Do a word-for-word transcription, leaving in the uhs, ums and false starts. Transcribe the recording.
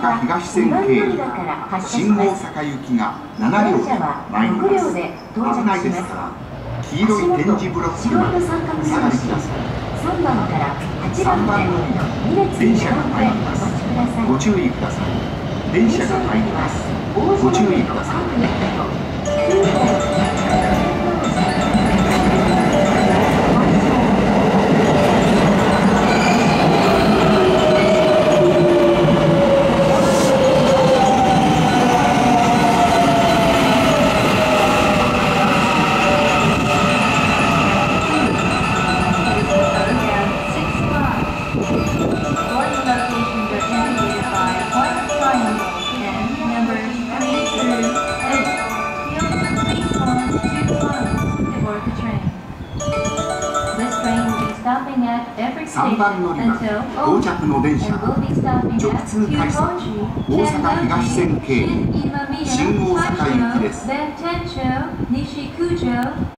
阪東線経由新大阪行きがなな両で参ります。危ないですから黄色い点字ブロックまでお下がりください。 さんばんからはちばんまでに列電に車が参ります。ご注意ください。電車が参ります。ご注意ください。さんばん乗り場到着の電車は直通快速大阪東線経由新大阪行きです。